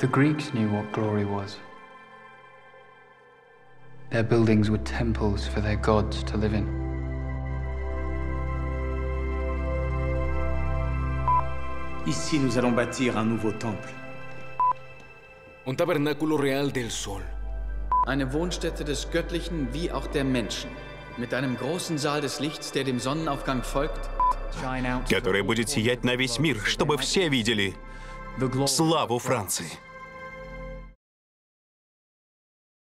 The Greeks knew what glory was. Their buildings were temples for their gods to live in. Ici, nous allons bâtir un nouveau temple. Un tabernáculo real del sol. Eine Wohnstätte des Göttlichen wie auch der Menschen. Mit einem großen Saal des Lichts, der dem Sonnenaufgang folgt. Который будет сиять на весь мир, чтобы все видели славу Франции.